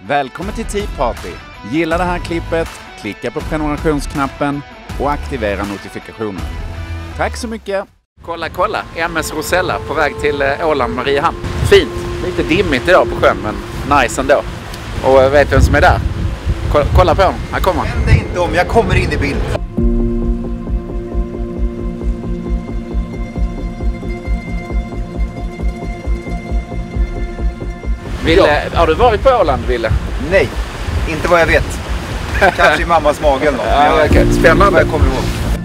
Välkommen till Tea Party. Gilla det här klippet, klicka på prenumerationsknappen och aktivera notifikationen. Tack så mycket. Kolla. MS Rosella på väg till Åland Mariehamn. Fint. Lite dimmigt idag på sjön, men nice ändå. Och vet vem som är där? Kolla på honom. Här kommer han. Vänd dig inte om, jag kommer in i bild. Ville, har du varit på Åland, Ville? Nej, inte vad jag vet. Kanske i mammas magen då. Ja, okay. Spännande. Jag kommer ihåg.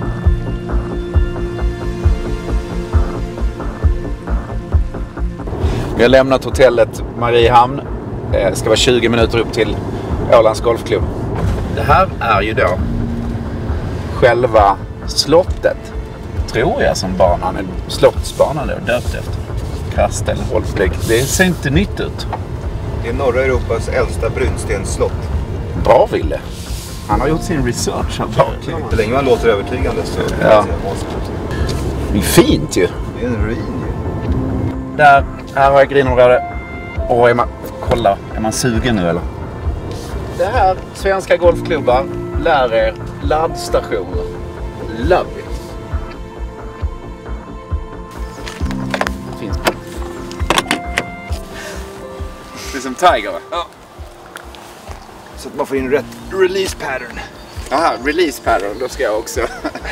Vi har lämnat hotellet Mariehamn. Det ska vara 20 minuter upp till Ålands Golfklubb. Det här är ju då själva slottet. Tror jag som banan. Slottsbanan då, döpt efter. Kastel Holfblik. Det ser inte nytt ut. Det är norra Europas äldsta brunstensslott. Bra, Ville. Han har gjort sin research här bak. Så länge man låter övertygande så ja. Det är fint ju. Det är en ruin ju. Här har jag grinområde. Och kolla, är man sugen nu eller? Det här, svenska golfklubbar, lär er laddstationer. Love it. Finns. Det är som Tiger, va? Ja. Så att man får in rätt release pattern. Aha, release pattern, då ska jag också.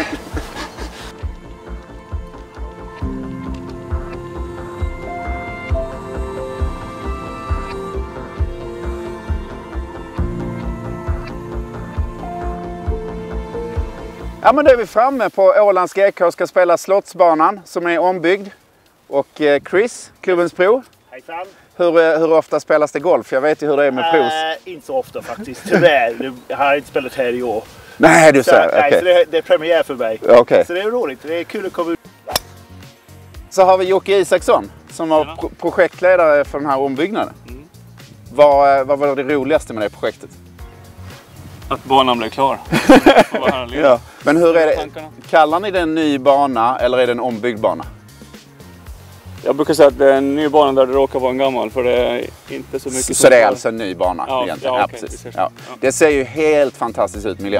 Ja, men då är vi framme på Ålands GK, ska spela Slottsbanan som är ombyggd. Och Chris, klubbens pro. Hejsan. Hur ofta spelas det golf? Jag vet ju hur det är med pros. Inte så ofta faktiskt, tyvärr. Jag har inte spelat här i år. Nej, du säger. Nej, så det är premiär för mig. Okay. Så det är roligt, det är kul att komma ut. Så har vi Jocke Isaksson som var projektledare för den här ombyggnaden. Mm. Vad var det roligaste med det projektet? Att banan blev klar. Ja. Men hur är det? Kallar ni det en ny bana eller är det en ombyggd bana? Jag brukar säga att det är en ny bana där det råkar vara en gammal, för det är inte så mycket. Så det är alltså en ny bana egentligen? Ja, Ja, okay, precis. det Ja. Det ser ju helt fantastiskt ut, miljön.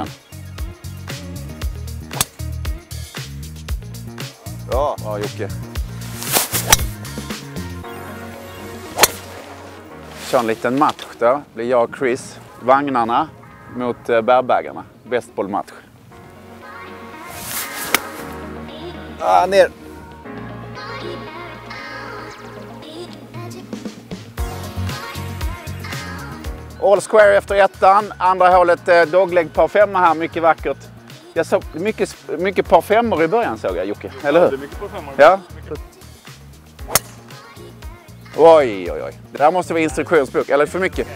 Bra. Ja, Jocke. Kör en liten match då. Det blir jag och Chris. Vagnarna mot bärbägarna. Bästbollmatch. Ner. All square efter ettan. Andra hålet dogleg par femma här. Mycket vackert. Jag såg mycket par femmor i början, såg jag, Jocke. Eller hur? Ja, det är mycket par femmor. Ja. Oj. Det här måste vara instruktionsbok. Eller för mycket.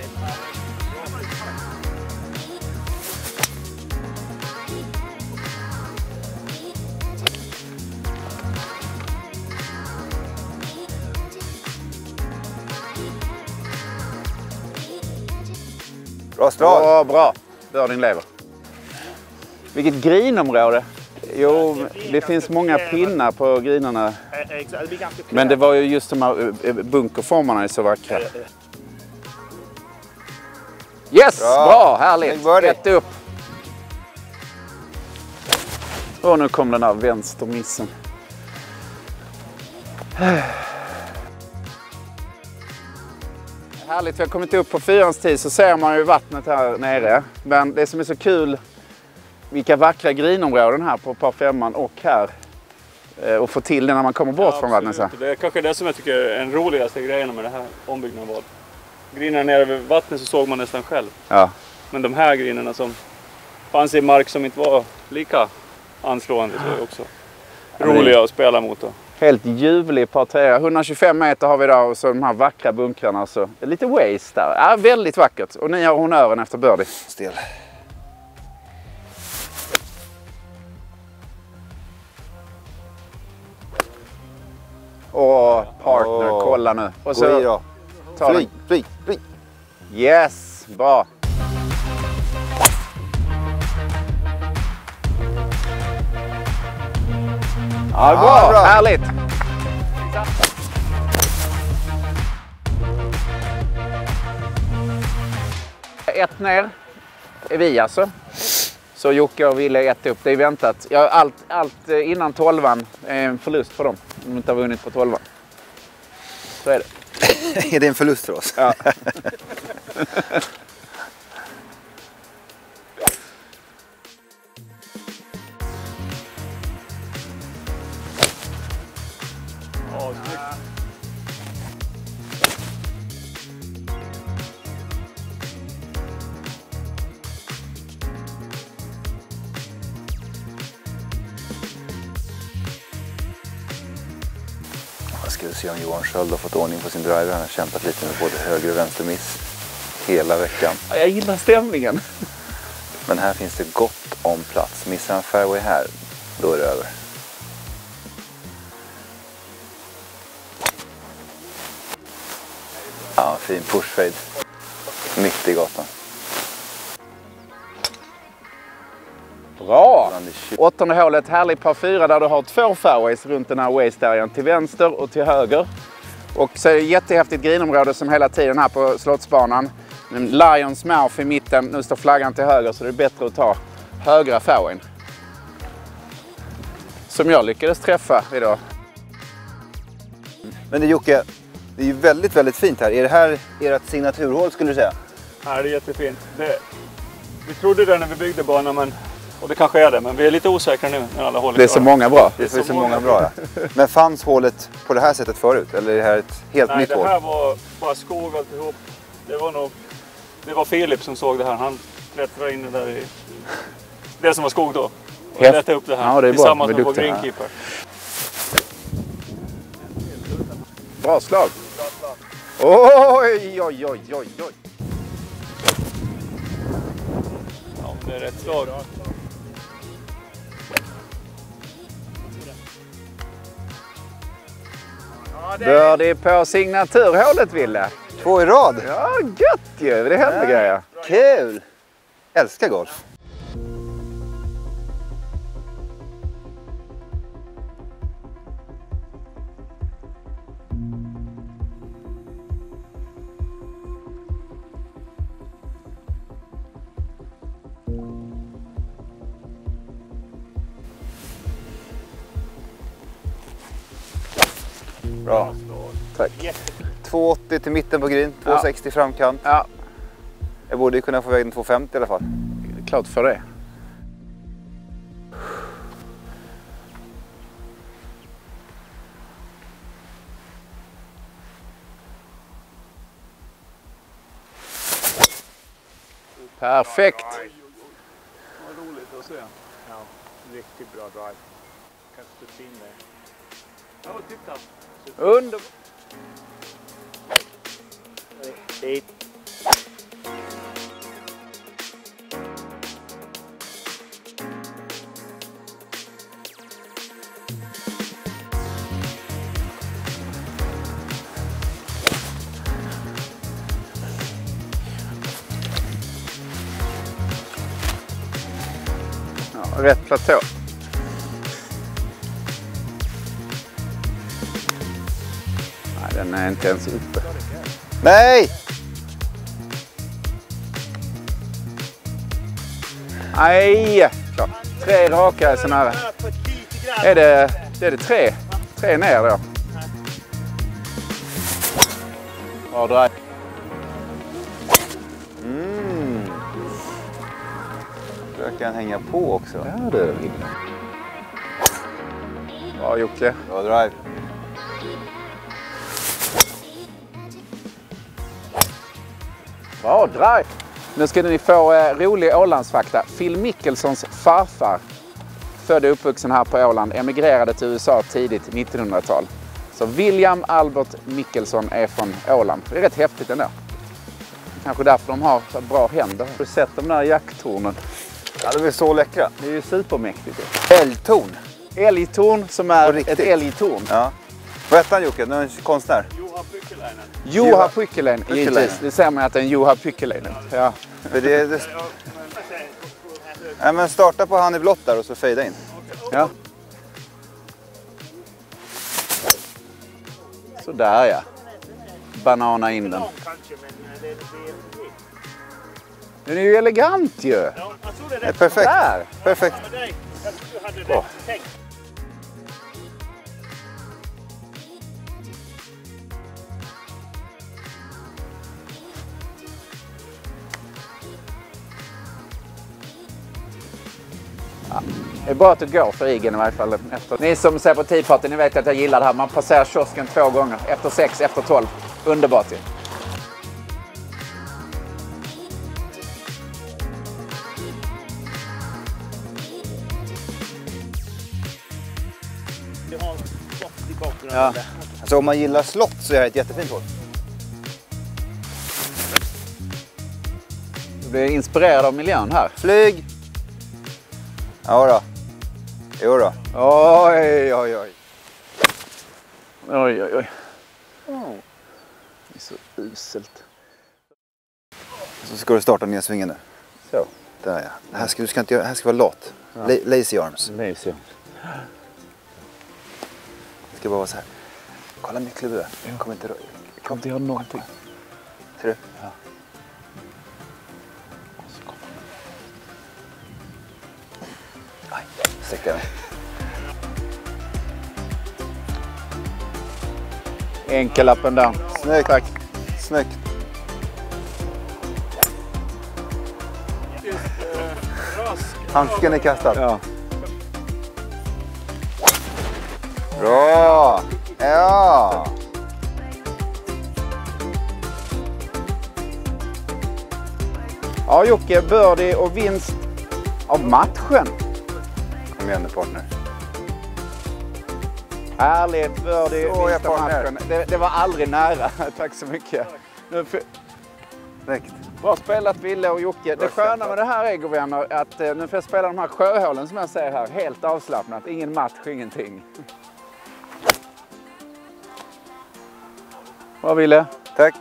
Bra slag. Ja, bra. Birdien lever. Vilket grinområde. Jo, det finns många pinnar på grinerna. Men det var ju just de här bunkerformarna är så vackra. Yes, bra, härligt. Rätt upp. Och nu kom den här vänstermissen. Härligt, vi har kommit upp på 4:ans tid så ser man ju vattnet här nere. Men det som är så kul, vilka vackra grinområden här på par femman och här. Och få till det när man kommer bort från vattnet. Så. Det är kanske det som jag tycker är den roligaste grejen med det här ombyggnaden var. Grinerna nere vid vattnet så såg man nästan själv. Ja. Men de här grinerna som fanns i mark som inte var lika anslående så är också roliga att spela mot då. Helt ljuvlig par 3. 125 meter har vi där och så de här vackra bunkrarna. Så lite waste där. Ja, väldigt vackert. Och ni har honören efter birdie. Stel. Åh, partner, kolla nu. Och så fri. Yes, bra. Ja, bra. Härligt. ett ner är vi alltså. Så Jocke och Ville ett upp. Det är väntat. Ja, allt innan 12an är en förlust för dem. De inte har vunnit på 12an. Så är det. Är det en förlust för oss? Ja. Jag ska se om Johan Sköld har fått ordning på sin driver. Han har kämpat lite med både höger och vänster miss hela veckan. Jag gillar stämningen. Men här finns det gott om plats. Missar han fairway här, då är det över. Ja, fin pushfade. Mitt i gatan. Bra! 8:e hålet, härlig par 4 där du har 2 fairways runt den här waste-arean till vänster och till höger. Och så är det ett jättehäftigt grinområde som hela tiden här på Slottsbanan. Lions Mouth i mitten, nu står flaggan till höger så det är bättre att ta högra fairwayn. Som jag lyckades träffa idag. Men det Jocke, det är ju väldigt, väldigt fint här. Är det här ert signaturhål skulle du säga? Ja, det är jättefint. Vi trodde det när vi byggde banan, men, och det kanske är det, men vi är lite osäkra nu när alla hål är Det är så många bra. Det är så många bra. Ja. Men fanns hålet på det här sättet förut? Eller är det här ett helt nytt hål? Nej, det här var bara skog alltihop. Det var Filip som såg det här. Han klättrade in det där i det som var skog då. Och letade upp det här. Ja, det är tillsammans bra. med vår greenkeeper. Bra slag. Oj, oj, oj, oj, oj. Ja, det är rätt slag. Birdie på signaturhålet, Ville. 2 i rad. Ja, gött ju. Det händer grejer. Kul! Älskar golf. Bra. Tack. 2,80 till mitten på green, 2,60 framkant. Ja, Jag borde ju kunna få vägen 2,50 i alla fall. klart för det. Perfekt. Vad roligt att se. Ja, riktigt bra drive. Kan studsa in där. Ja, titta. Underbart. Dit. Ja, rätt platå. Nej, den är inte ens uppe. Nej! Nej, klart. 3 raka är sån här. Är det 3? 3 ner då. Bra drive. Försöker han hänga på också. Ja, det är det. Bra Jocke. Bra drive. Bra drive. Nu ska ni få rolig Ålandsfakta. Phil Mickelsons farfar, född och uppvuxen här på Åland, emigrerade till USA tidigt 1900-tal. Så William Albert Mickelson är från Åland. Det är rätt häftigt ändå. Kanske därför de har så bra händer. Har du sett de där jakttornen? Ja, de är så läckra. Det är ju supermäktigt. Älgtorn. Älgtorn som är ett älgtorn. Ja. Vad heter han Jocke? Någon konstnär? Juha Pykkeläinen. Juha Pykkeläinen, givetvis. Det ser man att det är en Juha Pykkeläinen. Ja. För det... Nej, men starta på han i blått där och så fejda in. Ja. Så där ja. Banana in den. Den är ju elegant ju. Ja, det är perfekt. Där. Perfekt. Jag tror du hade rätt tänkt. Det är bra att det går för igen i varje fall. Ni som ser på Tea Party, ni vet att jag gillar det här. Man passerar kiosken 2 gånger. Efter 6, efter 12. Underbart ju. Vi har slott i bakgrunden. Ja. Alltså om man gillar slott så är det ett jättefint hål. Du blir inspirerad av miljön här. Flyg! Ja då. Jo då. Oj, oj, oj. Oj, oj, oj. Det är så uselt. Så ska du starta ner svingen nu. Så. Där ja. Du ska inte göra, här ska vara lat. Ja. Lazy arms. Lazy arms. Det ska bara vara så här. Kolla min klubba där. Jag kommer inte göra någonting. Ser du? Ja. Aj, sträckte jag mig. Enkel up and down. Snyggt. Tack. Snyggt. Handsken är kastad. Ja. Bra! Ja! Ja, Jocke, birdie och vinst av matchen. Kom igen nu, partner. Härligt, birdie, Så, vinst jag av partner. matchen. Det var aldrig nära. Tack så mycket. Snyggt. Bra spelat, Ville och Jocke. Det sköna med det här är, vänner, att nu får jag spela de här sjöhålen som jag ser här. Helt avslappnat. Ingen match, ingenting. Bra, Ville. Tack.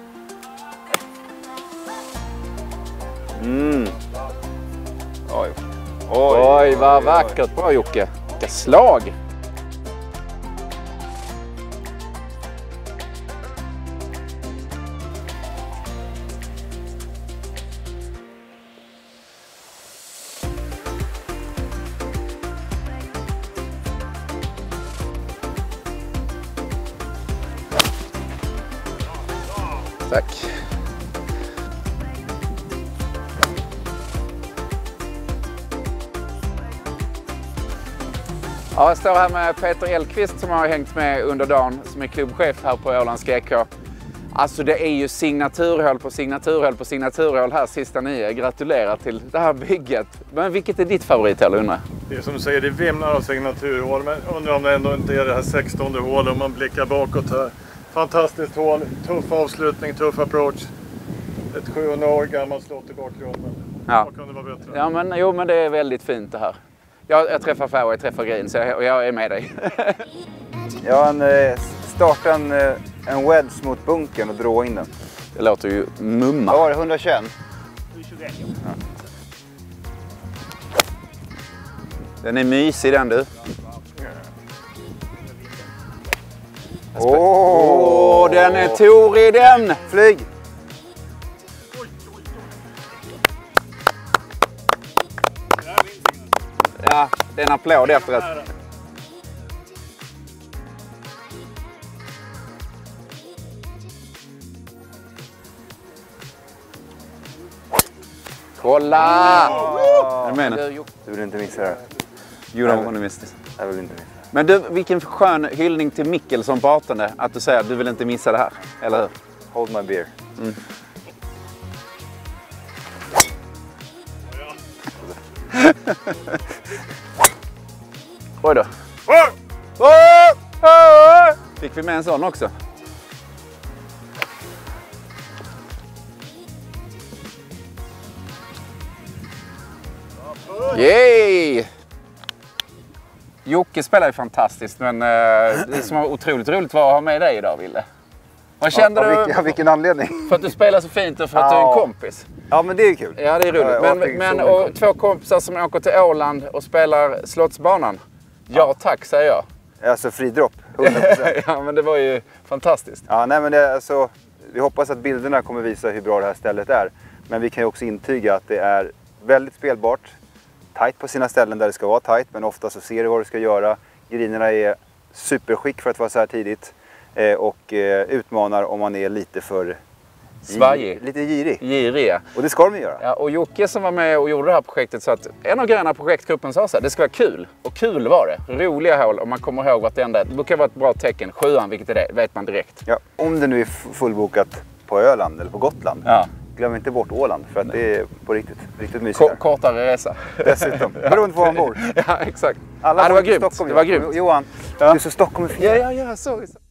Oj. Oj, vad vackert. Bra, Jocke. Vilka slag. Tack. Ja, jag står här med Peter Elqvist som har hängt med under dagen, som är klubbchef här på Ålands GK. Alltså det är ju signaturhål på signaturhål på signaturhål här sista 9. Gratulerar till det här bygget. Men vilket är ditt favorithål, undrar? Det är som du säger, det vimlar av signaturhål, men undrar om det ändå inte är det här 16:e hålet om man blickar bakåt här. Fantastiskt hål, tuff avslutning, tuff approach. Ett 700 år gammalt slott i bakgrunden. Ja. Vad kan det vara bättre? Ja, men, jo, men det är väldigt fint det här. Jag träffar fairway, jag träffar green, så jag är med dig. Jag startar en wedge mot bunkern och dra in den. Det låter ju mumma. Vad var det, 121? 121. Ja. Den är mysig den, du. Åh, den är torig den! Flyg! Ja, det är en applåd efteråt. Kolla! Jag menar. Du vill inte missa det. You don't want to miss this. Jag vill inte missa det. Men du, vilken skön hyllning till Mickelson på 18:e, att du säger att du vill inte missa det här, eller hur? Hold my beer. Mm. Oj då. Fick vi med en sån också? Yay! Jocke spelar ju fantastiskt, men det som var otroligt roligt var att ha med dig idag, Ville. Vad kände du? Vilken anledning? För att du spelar så fint och för att du är en kompis. Ja, men det är kul. Ja, det är roligt. Men och två kompisar som åker till Åland och spelar Slottsbanan. Ja, tack, säger jag. Alltså fridropp, 100%. Ja, men det var ju fantastiskt. Ja, nej men det, alltså, vi hoppas att bilderna kommer visa hur bra det här stället är. Men vi kan ju också intyga att det är väldigt spelbart. Tajt på sina ställen där det ska vara tajt, men ofta så ser du vad du ska göra. Grinerna är superskick för att vara så här tidigt. Och utmanar om man är lite för svajig. Lite girig. Girig, ja. Och det ska de göra. Ja, och Jocke som var med och gjorde det här projektet sa att en av grejerna projektgruppen sa så här, det ska vara kul. Och kul var det. Roliga hål, om man kommer ihåg vartenda. Det brukar vara ett bra tecken. 7:an, vilket är det, vet man direkt. Ja, om det nu är fullbokat på Öland eller på Gotland. Ja. Glöm inte bort Åland, för att det är på riktigt mysigt. Kortare resa. Dessutom, beroende på var man bor. Ja, exakt. Alla det var grymt. Stockholm, det var grymt. Johan, du är så Stockholm är fint. Ja, sorry.